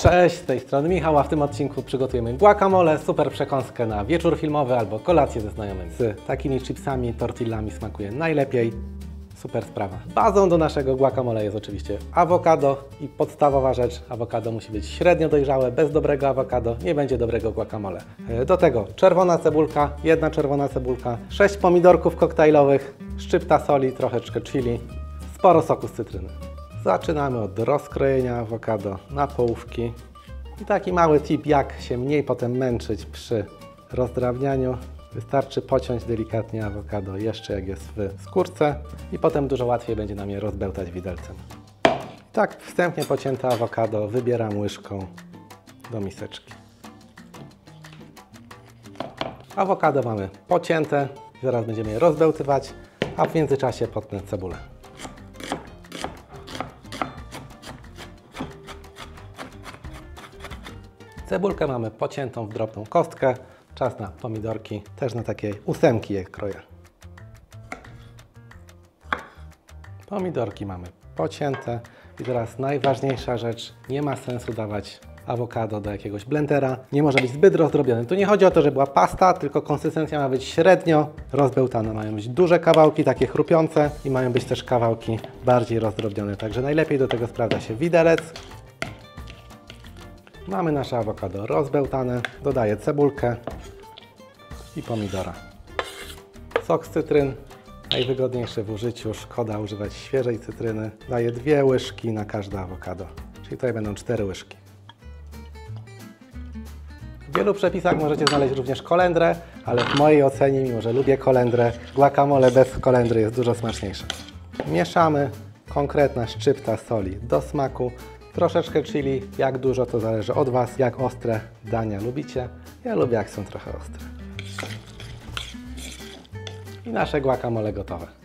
Cześć, z tej strony Michał, a w tym odcinku przygotujemy guacamole, super przekąskę na wieczór filmowy albo kolację ze znajomymi. Z takimi chipsami, tortillami smakuje najlepiej. Super sprawa. Bazą do naszego guacamole jest oczywiście awokado i podstawowa rzecz, awokado musi być średnio dojrzałe, bez dobrego awokado nie będzie dobrego guacamole. Do tego czerwona cebulka, jedna czerwona cebulka, 6 pomidorków koktajlowych, szczypta soli, troszeczkę chili, sporo soku z cytryny. Zaczynamy od rozkrojenia awokado na połówki. I taki mały tip, jak się mniej potem męczyć przy rozdrabnianiu. Wystarczy pociąć delikatnie awokado jeszcze jak jest w skórce i potem dużo łatwiej będzie nam je rozbełtać widelcem. Tak wstępnie pocięte awokado wybieram łyżką do miseczki. Awokado mamy pocięte, zaraz będziemy je rozbełtywać, a w międzyczasie potnę cebulę. Cebulkę mamy pociętą w drobną kostkę. Czas na pomidorki, też na takie 8 je kroję. Pomidorki mamy pocięte i teraz najważniejsza rzecz, nie ma sensu dawać awokado do jakiegoś blendera, nie może być zbyt rozdrobiony. Tu nie chodzi o to, że była pasta, tylko konsystencja ma być średnio rozbełtana. Mają być duże kawałki, takie chrupiące i mają być też kawałki bardziej rozdrobnione, także najlepiej do tego sprawdza się widelec. Mamy nasze awokado rozbełtane, dodaję cebulkę i pomidora. Sok z cytryn, najwygodniejszy w użyciu, szkoda używać świeżej cytryny. Daję 2 łyżki na każde awokado, czyli tutaj będą 4 łyżki. W wielu przepisach możecie znaleźć również kolendrę, ale w mojej ocenie, mimo że lubię kolendrę, guacamole bez kolendry jest dużo smaczniejsze. Mieszamy, konkretna szczypta soli do smaku. Troszeczkę chili, jak dużo to zależy od Was, jak ostre dania lubicie. Ja lubię jak są trochę ostre. I nasze guacamole gotowe.